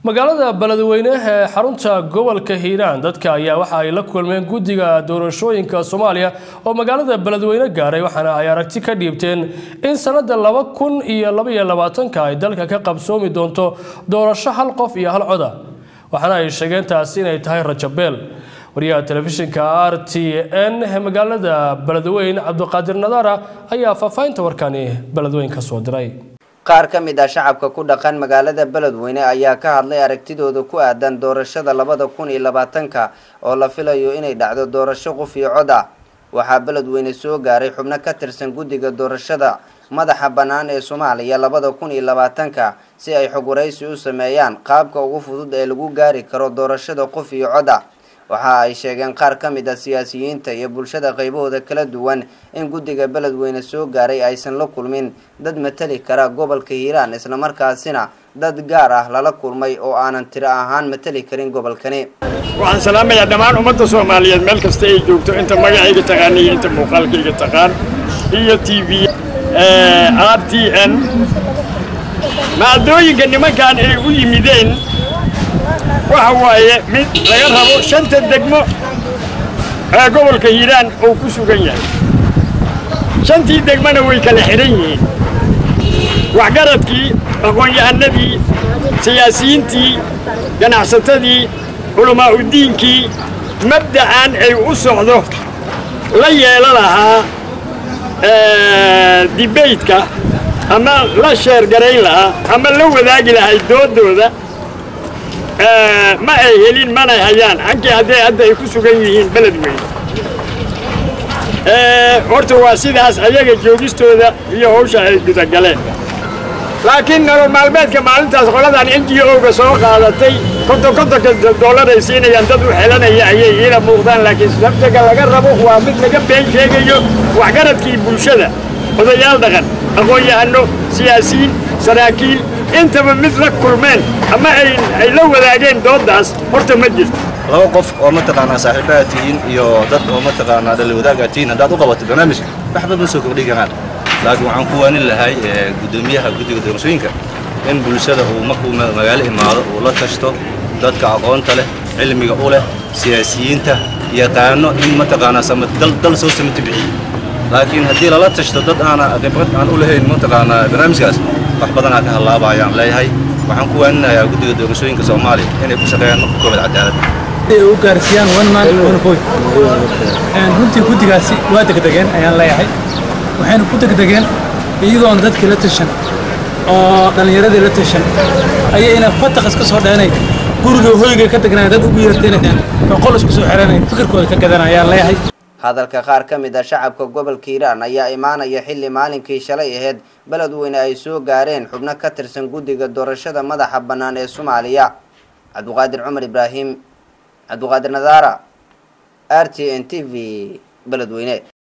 magaalada Beledweyne ee xarunta gobolka Hiiraan dadka ayaa waxa ay la kulmeen guddiga doorashooyinka Soomaaliya oo magaalada Beledweyne gaaray waxaana ay aragti ka dhiibteen in sanada 2022 ay dalka ka qabsoomi doonto doorasho hal qof iyo hal cod waxaana ay sheegeen taasi inay tahay rajabeel wariyaha telefishinka RTN ee magaalada Beledweyne Cabduqaadir Nadaara ayaa faafaynta warkani Beledweyne ka soo diray qaar ka mid ah shacabka ku dhaqan magaalada Beledweyne ayaa ka hadlay aragtidooda ku aadan doorashada 2022 oo la filayo inay dhacdo doorasho qof iyo cod ah waxa Beledweyne soo gaaray xubno ka tirsan guddiga doorashada madaxa banaan ee Soomaaliya 2022 si ay xog wareysi u sameeyaan qaabka ugu fudud ee lagu gaari karo doorashada qof iyo cod ah waxa ay sheegeen qaar ka mid ah siyaasiyiinta iyo bulshada qaybahooda kala duwan in guddiga Beledweyne soo gaaray aysan la kulmin dad matali kara gobolka Hiiraan isla markaasina dad gaar ah la kulmay oo aanan tiro ahaan matali karin gobolkani waxaan salaamayaa dhammaan ummadda Soomaaliyeed meel kasta ay joogto inta magacayga taqaanay inta muuqaalkayga taqaan iyo TV RTN maadooyinka nimankan ay u yimideen waxa waaye mid laga rabo shanta degmo ee gobolka Hiiraan oo ku sugan yahay shantii degmana way kala xiran yihiin waxgaradkii aqoon-yahanadii siyaasiyiintii ganacsatadii culamaa u diinkii mabda'an ay u socdo la yeelan lahaa debate-ka ama la sheer garayn lahaa ama la wadaagi lahaa doodooda ma ay helin mana hayaan anki hadda ay ku sugan yihiin Beledweyne horta waa sidaas ayaga joogistooda iyo hawsha ay gudagaleen laakiin nolol maalmeedka maalintaas qoladan NGO-ga soo qaadatay $50 ay siinayaan dad u xelanaya ayay ila muuqdaan laakiin sababta laga rabo waa mid laga been sheegayo waxgaradkii bulshada odayaal dhaqan aqoon-yahano siyaasiyiin saraakiil intaba mid la kulmeen ama ay la wadaageen doodaas horta ma jirto laba qof oo mataqaanaa saaxiibatiin iyo dad oo mataqaanaa dal wadaagatiin hadaad u qabato barnaamij waxba ma soo kordhin karaan laakiin waxaan ku waanin lahay gudoomiyaha guddiga doorashooyinka in bulshada uu markuu magaalo imaado uu la tashto dadka aqoonta leh cilmiga u leh siyaasiyiinta yaqaano in mataqaanaa samad dal soo samati bixiyo laakiin haddii lala tashto dad aan khibrad aan u lahayn mataqaanaa barnaamijkaas wax badan ka halaabayaan leeyahay waxaan ku waaninayaa guddiga doorashooyinka Soomaaliya inay ku shaqeeyaan marka koobaad cadaalad ay u gaarsiiyaan one man one vote runtii guddigaasi waa degdegeen ayaan leeyahay waxayna ku degdegeen iyadoo dadkii la tashan oo dhalinyaradii la tashan ayayna fataqas ka soo dheenay guriga hoyga ka tagnaa dad ugu yeerteen qol isku soo xiranay fikirkooda ka gadanayaan leeyahay hadalka qaar ka mid ah shacabka gobolka Hiiraan ayaa imaanaya xilli maalinkii shalay ahayd Beledweyne ay soo gaareen xubno ka tirsan guddiga doorashada madaxa banaan ee Soomaaliya Cabduqaadir Cumar Ibraahim Cabduqaadir Nadaara RTN TV Beledweyne